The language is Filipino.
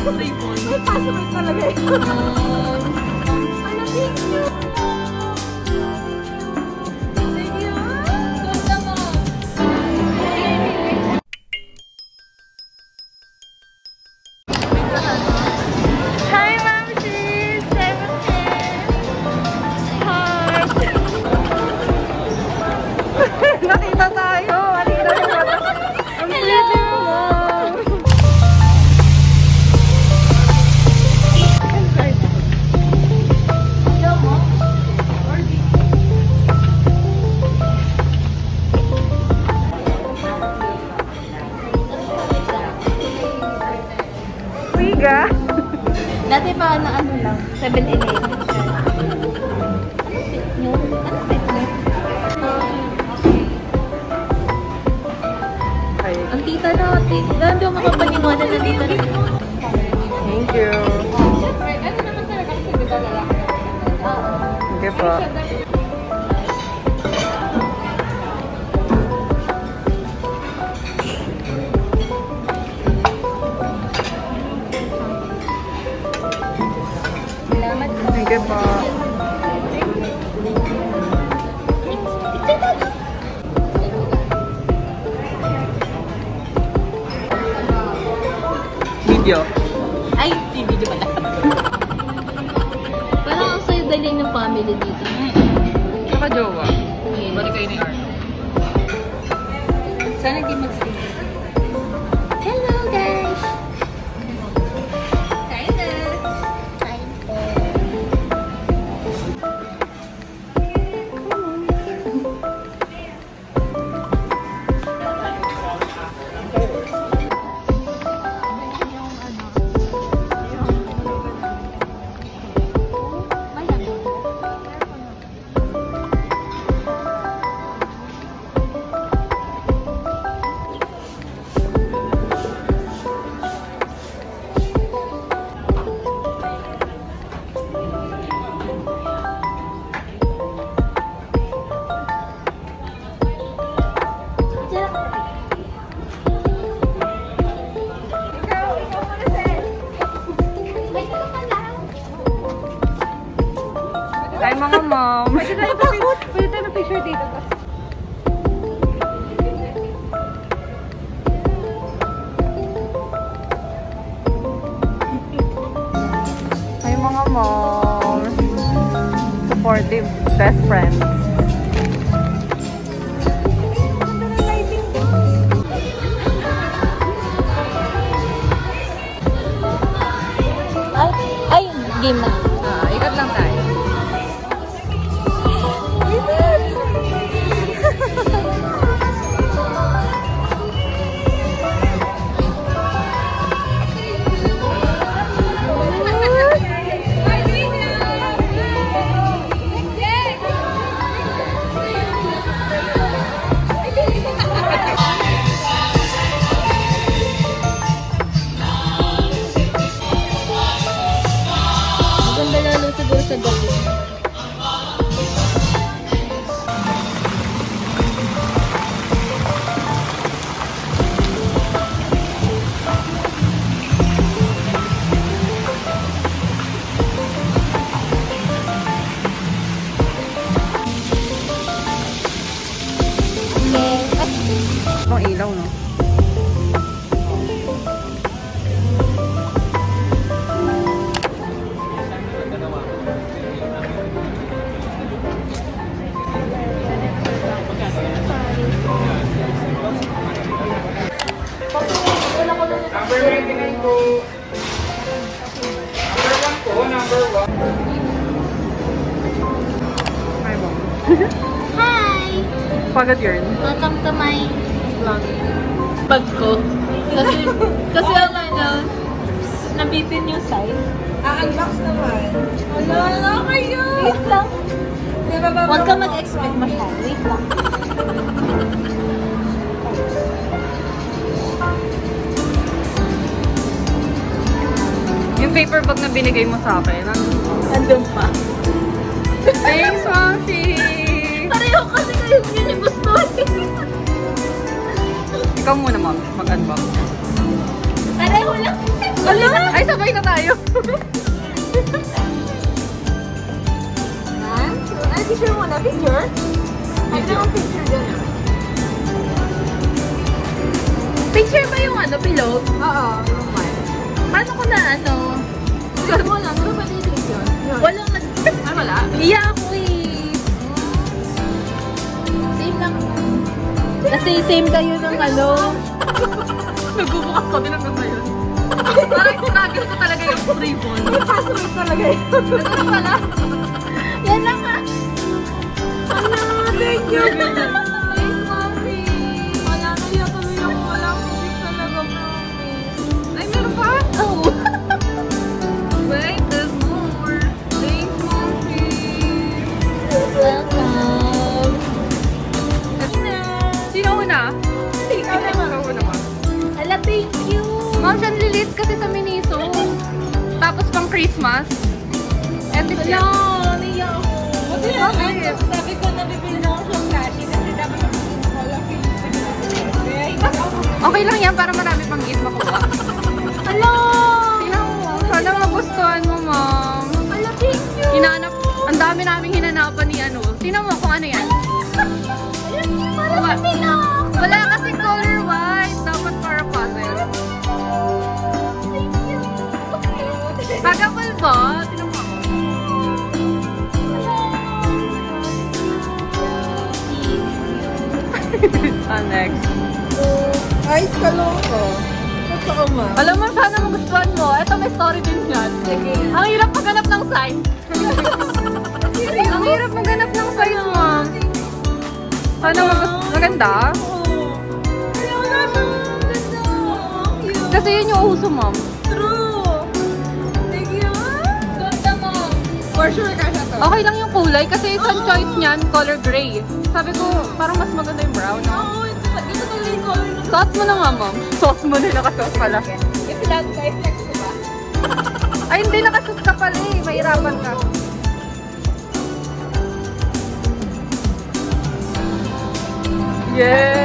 May password talaga yun. Ano, thank you. Nakita tayo! Halika na! Ang pretty mo! Wiga! Dati pa ano lang, 7-Eleven siya. Ano fit nyo? Ang tita natin. Ganda yung makapaniwala na tita natin. Thank you. Siyempre, ano naman talaga kasi di ba lalaki? Oo. Sige po. Salamat po. Sige po. Video. Ay, si video pala. Parang ang sayo dalhin ng family dito. Saka jowa. Yes. Balik kayo ni Art. Sana hindi mag-stay. Hello guys! Kain na! Kain po. Ay, mga mom. Pwede tayo na picture dito. Ay, mga mom. Supportive best friends. Ay, game na. Ikat lang tayo. Maganda lalo siguro sa gabi. Ang ilaw, no? Number 99 po. Number 1 po, number 1. Hi, mom. Hi! Pagod yun. Welcome to my vlog. Bag ko. Kasi ang ano, nabitin yung size. Unbox naman. Wala kayo! Wait lang. Huwag ka mag-expect masyado. Wait lang. Yung paper bag na binigay mo sa akin, Nandun pa. thanks, Momshi! Pareho kasi kayo yun yung gusto. Ikaw muna, mom. Mag-unbox. Pareho lang. Ay, sabay na tayo. Ay, picture mo na. Picture? Ay, naman picture dyan. Picture ba yung ano, pilot? Oo. Paano ko na ano? Picture mo lang. Ano ba dito yun? Walang nag... Ay, wala. Iya ako eh. Same lang. Kasi same kayo ng ano. Nagbubukas kami ng ganda yun. Parang sinagil ko talaga yung ribbon. Password talaga yun. Ano pala? Yan lang ha. Ano? Thank you. Thanks, Mommy. Wala na yan. Tuloy ako. Wala music talaga, promise. Ay, meron pa? Oh. Wait, there's more. Thanks, Mommy. Welcome. Sino una? Ikaw naman. Ikaw una ba? Hala, thank you. Ma'am, siya lilit kasi sa Miniso. Tapos pang Christmas. And this Wala, naiya ako. Buti na Bakit? sabi ko nabibili na ako siyang kashi kasi dapat ako wala Okay lang yan para marami pang gift makuha. Hello! Tingnan mo. Sana magustuhan mo, Ma'am. Hello, thank you! Hinahanap, ang dami naming hinanapan ni ano. Tingnan mo kung ano yan. Para pilak! Wala kasi color white. Dapat para puzzle. Thank you! Kagapal ba? Tingnan mo ako. Next. Ay, kaloko. Totoo ma. Alam mo, sana magustuhan mo. Ito may story din yan. Sige. Ang hirap maghanap ng sign. Ang hirap maghanap ng sign, Ma'am. Sana maganda. Ay, wala siyang ganda. Cute. Kasi yun yung uso, Ma'am. True. Thank you. Ganda mo. For sure ka siya to. Okay lang yung kulay kasi isang choice niyan, color gray. Sabi ko, parang mas maganda yung brown. No? Oo, ito talaga yung color na. Suot mo na nga, Ma'am. Suot mo na nakasuot pala. I-flex ko ba? Ay, hindi nakasuot ka pala eh. Mahirapan ka. Yes!